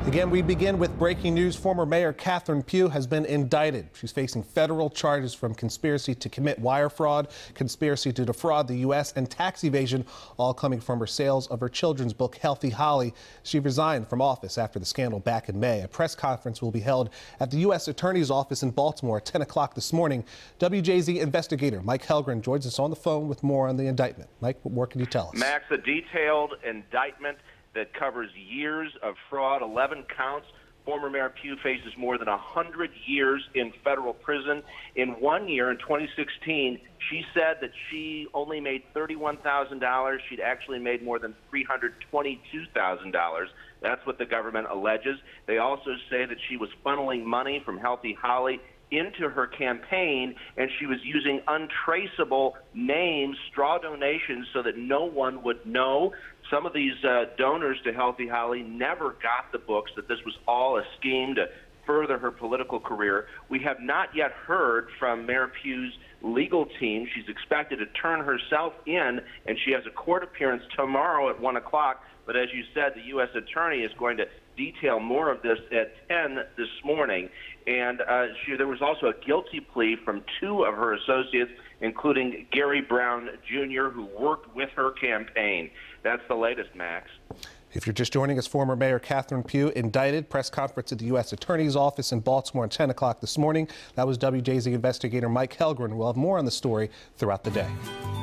Again, we begin with breaking news. Former Mayor Catherine Pugh has been indicted. She's facing federal charges from conspiracy to commit wire fraud, conspiracy to defraud the U.S., and tax evasion, all coming from her sales of her children's book, Healthy Holly. She resigned from office after the scandal back in May. A press conference will be held at the U.S. Attorney's Office in Baltimore at 10 o'clock this morning. WJZ investigator Mike Helgren joins us on the phone with more on the indictment. Mike, what more can you tell us? Max, a detailed indictment that covers years of fraud, 11 counts. Former Mayor Pugh faces more than 100 years in federal prison. In 1 year, in 2016, she said that she only made $31,000. She'd actually made more than $322,000. That's what the government alleges. They also say that she was funneling money from Healthy Holly into her campaign, and she was using untraceable names, straw donations, so that no one would know. Some of these donors to Healthy Holly never got the books, that this was all a scheme to further her political career. We have not yet heard from Mayor Pugh's legal team. She's expected to turn herself in, and she has a court appearance tomorrow at 1 o'clock. But as you said, the U.S. Attorney is going to detail more of this at 10 this morning. And there was also a guilty plea from two of her associates, including Gary Brown Jr., who worked with her campaign. That's the latest, Max. If you're just joining us, former Mayor Catherine Pugh indicted. Press conference at the U.S. Attorney's Office in Baltimore at 10 o'clock this morning. That was WJZ investigator Mike Helgren. We'll have more on the story throughout the day.